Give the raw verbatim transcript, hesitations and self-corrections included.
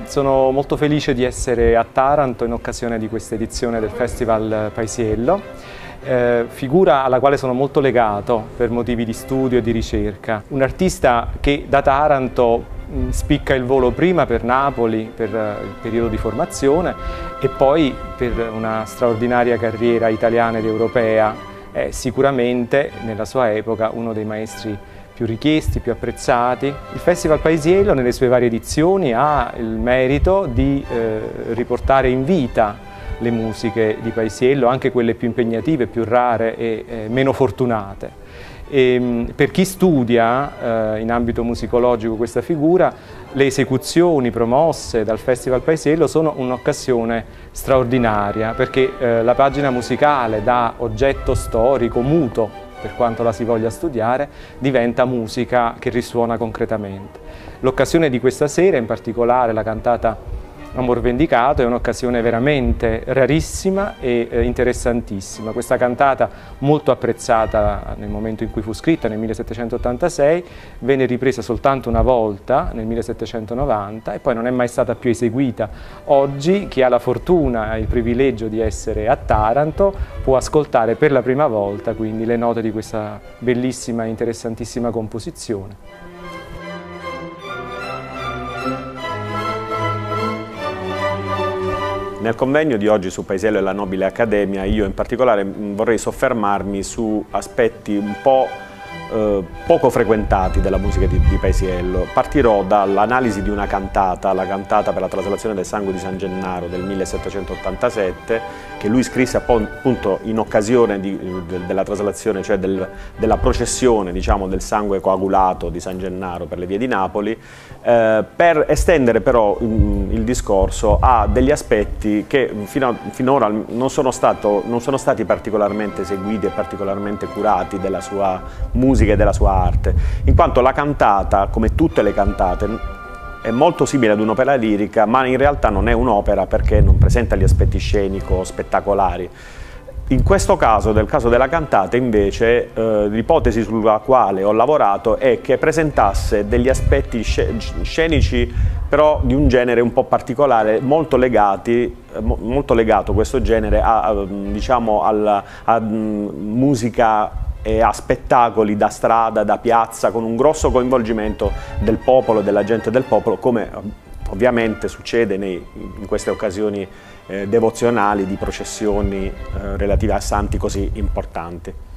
sono molto felice di essere a Taranto in occasione di questa edizione del Festival Paisiello, eh, figura alla quale sono molto legato per motivi di studio e di ricerca. Un artista che da Taranto mh, spicca il volo prima per Napoli, per uh, il periodo di formazione, e poi per una straordinaria carriera italiana ed europea. È sicuramente nella sua epoca uno dei maestri più richiesti, più apprezzati. Il Festival Paisiello nelle sue varie edizioni ha il merito di eh, riportare in vita le musiche di Paisiello, anche quelle più impegnative, più rare e eh, meno fortunate. E, per chi studia eh, in ambito musicologico questa figura, le esecuzioni promosse dal Festival Paisiello sono un'occasione straordinaria, perché eh, la pagina musicale da oggetto storico muto, per quanto la si voglia studiare, diventa musica che risuona concretamente. L'occasione di questa sera, in particolare la cantata Amor Vendicato, è un'occasione veramente rarissima e eh, interessantissima. Questa cantata, molto apprezzata nel momento in cui fu scritta, nel millesettecentottantasei, venne ripresa soltanto una volta, nel millesettecentonovanta, e poi non è mai stata più eseguita. Oggi chi ha la fortuna e il privilegio di essere a Taranto può ascoltare per la prima volta quindi le note di questa bellissima e interessantissima composizione. Nel convegno di oggi su Paisiello e la Nobile Accademia io in particolare vorrei soffermarmi su aspetti un po' eh, poco frequentati della musica di, di Paisiello. Partirò dall'analisi di una cantata, la cantata per la traslazione del sangue di San Gennaro del millesettecentottantasette, che lui scrisse appunto in occasione di, de, della traslazione, cioè del, della processione, diciamo, del sangue coagulato di San Gennaro per le vie di Napoli, eh, per estendere però mh, il discorso a degli aspetti che fino a, finora non sono, stato, non sono stati particolarmente seguiti e particolarmente curati della sua musica e della sua arte, in quanto la cantata, come tutte le cantate, è molto simile ad un'opera lirica, ma in realtà non è un'opera perché non presenta gli aspetti scenico-spettacolari. In questo caso, nel caso della cantata, invece, eh, l'ipotesi sulla quale ho lavorato è che presentasse degli aspetti scenici, però di un genere un po' particolare, molto legati, molto legato questo genere a, a, diciamo, alla, a musica e a spettacoli da strada, da piazza, con un grosso coinvolgimento del popolo, della gente del popolo, come ovviamente succede nei, in queste occasioni eh, devozionali di processioni eh, relative a santi così importanti.